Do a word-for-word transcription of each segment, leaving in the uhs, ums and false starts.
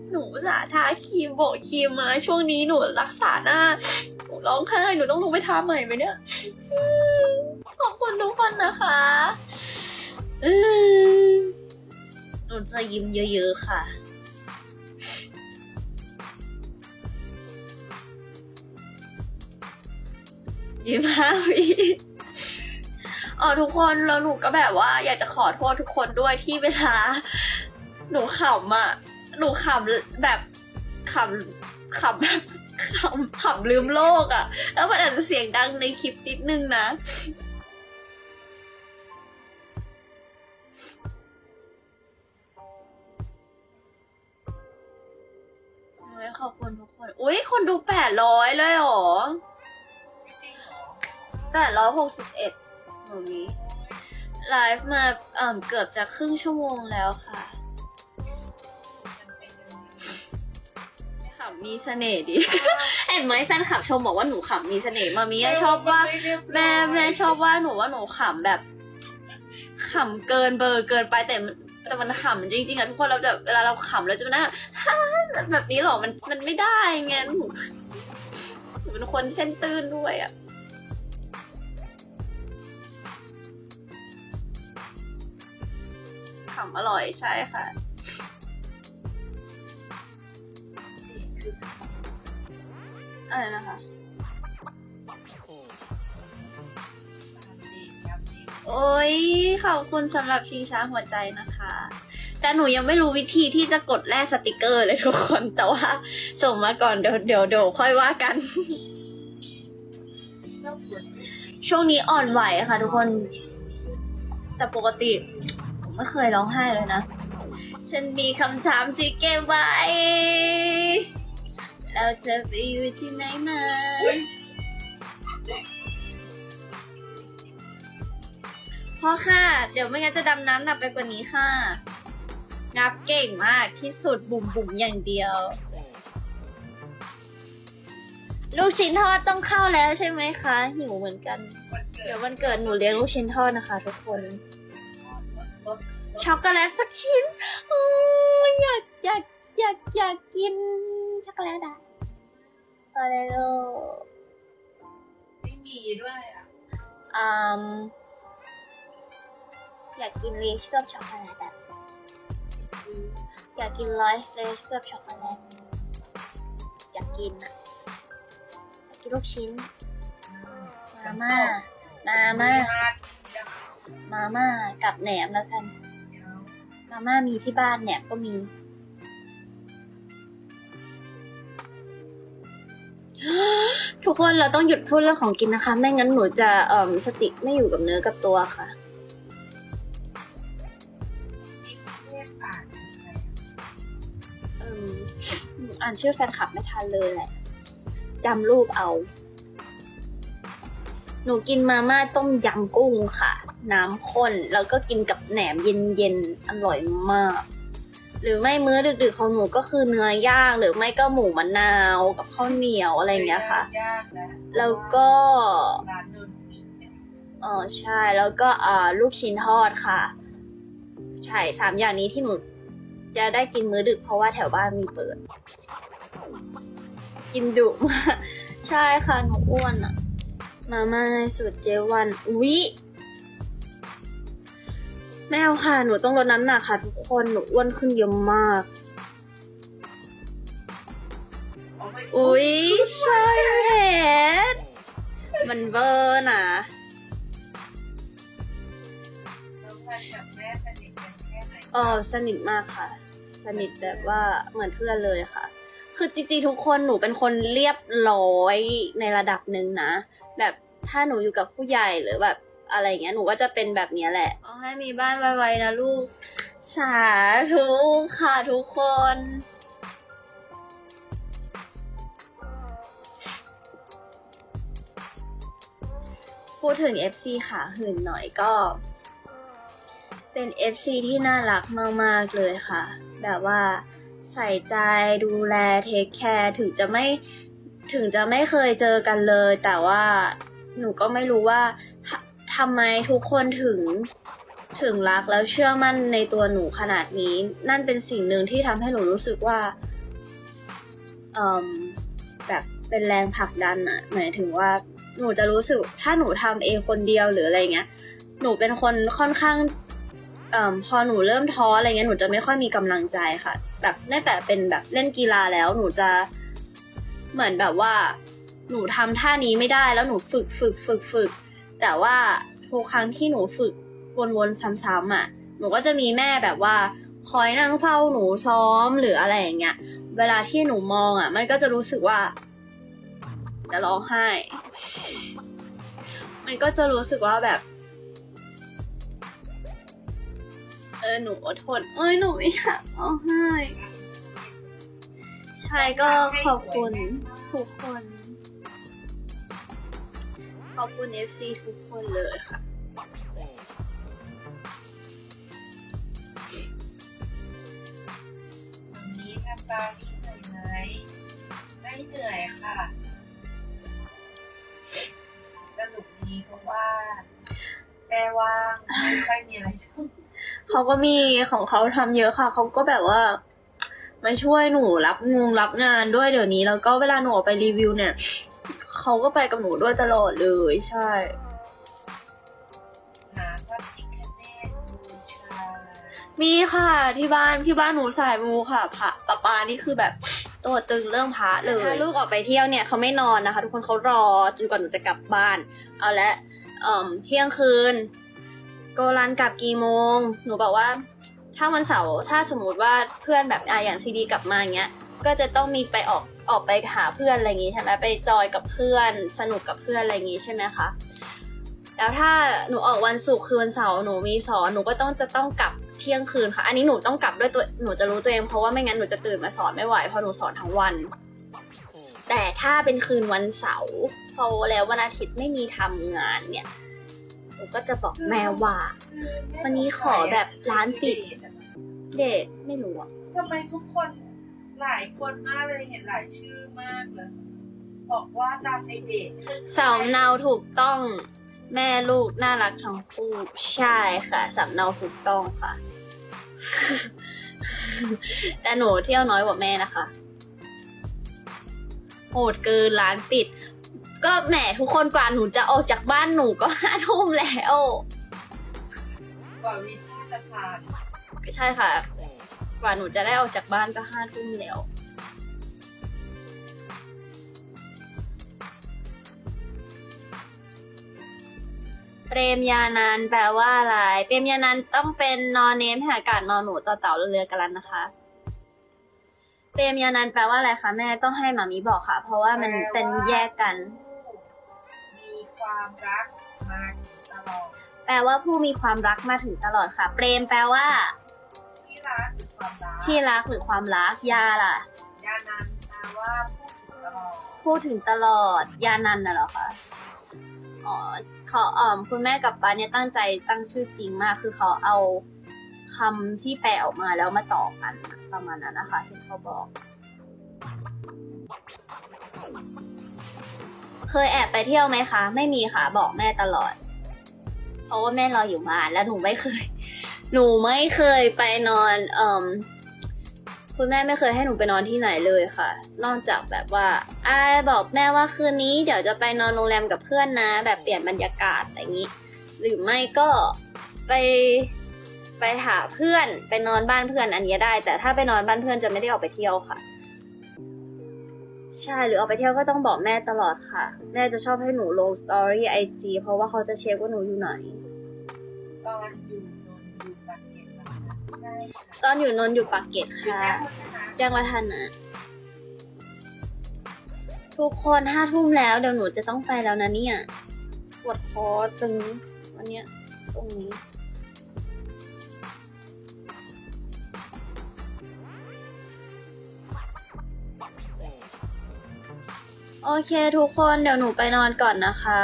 หนูสาทาครีมโบกครีมมาช่วงนี้หนูรักษาหน้าหนูร้องไห้หนูต้องลงไปทาใหม่ไหมเนี่ยขอบคุณทุกคนนะคะหนูจะยิ้มเยอะๆค่ะยิ้มห้าวิอ๋อทุกคนแล้วหนูก็แบบว่าอยากจะขอโทษทุกคนด้วยที่เวลาหนูขำอ่ะหนูขำแบบขำขำแบบขำขำลืมโลกอ่ะแล้วมันอาจจะเสียงดังในคลิปนิดนึงนะขอบคุณทุกคนอุ้ยคนดูแปดร้อยเลยเหรอแปดร้อยหกสิบเอ็ดตรงนี้ไลฟ์มาเอ่อเกือบจะครึ่งชั่วโมงแล้วค่ะขำมีเสน่ห์ดีเห็นไหมแฟนคลับชมบอกว่าหนูขำมีเสน่ห์มามีชอบว่าแม่แม่ชอบว่าหนูว่าหนูขำแบบขำเกินเบอร์เกินไปแต่แต่มันขำจริงๆอะทุกคนเราแบบเวลาเราขำเราจะมานั่งฮ่าแบบนี้หรอมันมันไม่ได้ไงหนูหนูเป็นคนเส้นตื้นด้วยอะขำอร่อยใช่ค่ะอะไรนะคะโอ้ยขอบคุณสำหรับชิงช้าหัวใจนะคะแต่หนูยังไม่รู้วิธีที่จะกดแลกสติกเกอร์เลยทุกคนแต่ว่าส่งมาก่อนเดี๋ยวเดี๋ยวเดี๋ยวค่อยว่ากันช่วงนี้อ่อนไหวค่ะทุกคนแต่ปกติผมไม่เคยร้องไห้เลยนะฉันมีคำถามที่เก็บไว้เราจะไปอยู่ที่ไหนมาพ่อค่ะเดี๋ยวไม่งั้นจะดำน้ำหนักไปกว่านี้ค่ะงับเก่งมากที่สุดบุ๋มบุ๋มอย่างเดียวลูกชิ้นทอดต้องเข้าแล้วใช่ไหมคะหิวเหมือนกันเดี๋ยววันเกิดหนูเลี้ยงลูกชิ้นทอดนะคะทุกคนช็อกโกแลตสักชิ้นโอ้ยอยากอยากอยากอยากกินช็อกโกแลตอะอะไรโลไม่มีด้วยอ่ะอืมอยากกินเลชเคลือบช็อกโกแลตแบบอยากกินไลซ์เลชเคลือบช็อกโกแลตอยากกินอะอยากกินลูกชิ้นมาม่ามาม่ามาม่ากับแหนมแล้วกันมาม่ามีที่บ้านแหนมก็มีทุกคนเราต้องหยุดพูดเรื่องของกินนะคะไม่งั้นหนูจะเอ่อสติไม่อยู่กับเนื้อกับตัวค่ะเอ่ออ่านชื่อแฟนคลับไม่ทันเลยแหละจำรูปเอาหนูกินมาม่าต้มยำกุ้งค่ะน้ำข้นแล้วก็กินกับแหนมเย็นๆอร่อยมากหรือไม่มื้อดึกๆของหนูก็คือเนื้อย่างหรือไม่ก็หมูมะนาวกับข้าวเหนียวอะไรอย่างเงี้ยค่ะแล้วก็อ๋อใช่แล้วก็อ่าลูกชิ้นทอดค่ะใช่สามอย่างนี้ที่หนูจะได้กินมื้อดึกเพราะว่าแถวบ้านมีเปิดกินดุมากใช่ค่ะหนูอ้วนอะมาม่าสูตรเจวันอุ๊ยแม่ค่ะหนูต้องลดน้ำหนักค่ะทุกคนหนูอ้วนขึ้นเยอะมากอุ๊ยใช่เพชรมันเบอร์นะอ๋อสนิทมากค่ะสนิทแบบว่าเหมือนเพื่อนเลยค่ะคือจริงๆทุกคนหนูเป็นคนเรียบร้อยในระดับหนึ่งนะแบบถ้าหนูอยู่กับผู้ใหญ่หรือแบบอะไรอย่างเงี้ยหนูก็จะเป็นแบบนี้แหละขอให้มีบ้านไวๆนะลูกสาธุค่ะทุกคนพูดถึง เอฟ ซี ขาหื่นหน่อยก็เป็น เอฟ ซี ที่น่ารักมากๆเลยค่ะแบบว่าใส่ใจดูแลเทคแคร์ถึงจะไม่ถึงจะไม่เคยเจอกันเลยแต่ว่าหนูก็ไม่รู้ว่าทำไมทุกคนถึงถึงรักแล้วเชื่อมั่นในตัวหนูขนาดนี้นั่นเป็นสิ่งหนึ่งที่ทำให้หนูรู้สึกว่าเอ่อแบบเป็นแรงผลักดันอะหมายถึงว่าหนูจะรู้สึกถ้าหนูทำเองคนเดียวหรืออะไรเงี้ยหนูเป็นคนค่อนข้างเอ่อพอหนูเริ่มท้ออะไรเงี้ยหนูจะไม่ค่อยมีกำลังใจค่ะแบบตั้งแต่เป็นแบบเล่นกีฬาแล้วหนูจะเหมือนแบบว่าหนูทำท่านี้ไม่ได้แล้วหนูฝึกฝึกฝึกฝึกแต่ว่าทุกครั้งที่หนูฝึกวนๆซ้ำๆอ่ะหนูก็จะมีแม่แบบว่าคอยนั่งเฝ้าหนูซ้อมหรืออะไรอย่างเงี้ยเวลาที่หนูมองอ่ะมันก็จะรู้สึกว่าจะร้องไห้มันก็จะรู้สึกว่าแบบเออหนูอดทนเอ้ยหนูไม่อยากร้องไห้ใช่ก็ขอบคุณทุกคนขอบคุณ เอฟ ซี ทุกคนเลยค่ะวันนี้ทำตาดีเหนื่อยไหมไม่เหนื่อยค่ะสนุกดีเพราะว่าแม่ว่างไม่ค่อยมีอะไรทำเขาก็มีของเขาทำเยอะค่ะเขาก็แบบว่ามาช่วยหนูรับงงรับงานด้วยเดี๋ยวนี้แล้วก็เวลาหนูออกไปรีวิวเนี่ยเขาก็ไปกับหนูด้วยตลอดเลยใช่หาพระพิฆเนศบูชามีค่ะที่บ้านที่บ้านหนูสายมูค่ะพระปะปานี่คือแบบตัวตึงเรื่องพระเลยถ้าลูกออกไปเที่ยวเนี่ยเขาไม่นอนนะคะทุกคนเขารอจนกว่าหนูจะกลับบ้านเอาละเอ่อเที่ยงคืนโกลันกลับกี่โมงหนูบอกว่าถ้าวันเสาร์ถ้าสมมติว่าเพื่อนแบบอ่ะอย่างซีดีกลับมาอย่างเงี้ยก็จะต้องมีไปออกออกไปหาเพื่อนอะไรอย่างงี้ใช่ไหมไปจอยกับเพื่อนสนุกกับเพื่อนอะไรอย่างงี้ใช่ไหมคะแล้วถ้าหนูออกวันศุกร์คือวันเสาร์หนูมีสอนหนูก็ต้องจะต้องกลับเที่ยงคืนค่ะอันนี้หนูต้องกลับด้วยตัวหนูจะรู้ตัวเองเพราะว่าไม่งั้นหนูจะตื่นมาสอนไม่ไหวเพราะหนูสอนทั้งวันแต่ถ้าเป็นคืนวันเสาร์พอแล้ววันอาทิตย์ไม่มีทำงานเนี่ยหนูก็จะบอกแม่ว่าวันนี้ขอแบบร้านปิดเดทไม่รู้อะทำไมทุกคนหลายคนมากเลยเห็นหลายชื่อมากเลยบอกว่าตามในเดทสำเนาถูกต้องแม่ลูกน่ารักทั้งคู่ใช่ค่ะสำเนาถูกต้องค่ะ แต่หนูเที่ยวน้อยกว่าแม่นะคะโหดเกินร้านปิดก็แหมทุกคนกว่าหนูจะออกจากบ้านหนูก็ห้าทุ่มแล้วกว่าวีซ่าจะผ่านใช่ค่ะกว่าหนูจะได้ออกจากบ้านก็ห้าทุ่มแล้วเปรมยานันท์แปลว่าอะไรเปรมยานันท์ต้องเป็นนอนเน้นหากาศนอนหนูต่อเต่าเรือกันแล้วนะคะเปรมยานันท์แปลว่าอะไรคะแม่ต้องให้หมามีบอกค่ะเพราะว่ามันเป็นแยกกันมีความรักมาถึงตลอดแปลว่าผู้มีความรักมาถึงตลอดค่ะเปรมแปลว่าที่รักหรือความรักที่รักหรือความรักยาล่ะยานันท์แปลว่าพูดถึงตลอดยานันท์น่ะเหรอคะอ๋อเขาเอ่อคุณแม่กับป้าเนี่ยตั้งใจตั้งชื่อจริงมากคือเขาเอาคำที่แปลออกมาแล้วมาต่อกันประมาณนั้นนะคะเห็นเขาบอกเคยแอบไปเที่ยวไหมคะไม่มีค่ะบอกแม่ตลอดเพราะว่าแม่รออยู่บ้านแล้วหนูไม่เคยหนูไม่เคยไปนอนเอ่อคุณแม่ไม่เคยให้หนูไปนอนที่ไหนเลยค่ะนอกจากแบบว่าอ้ายบอกแม่ว่าคืนนี้เดี๋ยวจะไปนอนโรงแรมกับเพื่อนนะแบบเปลี่ยนบรรยากาศอะไรอย่างนี้หรือไม่ก็ไปไปหาเพื่อนไปนอนบ้านเพื่อนอันนี้ได้แต่ถ้าไปนอนบ้านเพื่อนจะไม่ได้ออกไปเที่ยวค่ะใช่หรือออกไปเที่ยวก็ต้องบอกแม่ตลอดค่ะแม่จะชอบให้หนูลงสตอรี่ไอจีเพราะว่าเขาจะเช็คว่าหนูอยู่ไหนตอนอยู่นนอยู่ปากเกร็ดใช่ตอนอยู่นนอยู่ปากเกร็ดค่ะแจ้งวัฒนะทุกคนห้าทุ่มแล้วเดี๋ยวหนูจะต้องไปแล้วนะเนี่ยปวดคอตึงวันเนี้ยตรงนี้โอเคทุกคนเดี๋ยวหนูไปนอนก่อนนะคะ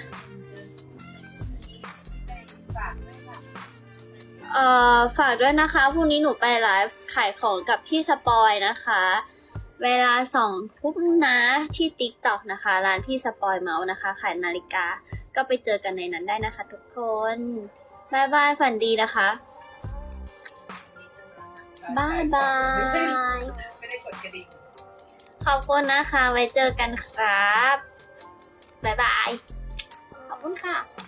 เอ่อฝากด้วยนะคะพรุ่งนี้หนูไปไลฟ์ขายของกับพี่สปอยนะคะเวลาสองทุ่มนะที่ TikTok นะคะร้านพี่สปอยเมาส์นะคะขายนาฬิกาก็ไปเจอกันในนั้นได้นะคะทุกคนบ๊ายบายฝันดีนะคะบ๊ายบายไม่ได้กดกระดิ่งขอบคุณนะคะ ไว้เจอกันครับ บ๊ายบาย ขอบคุณค่ะ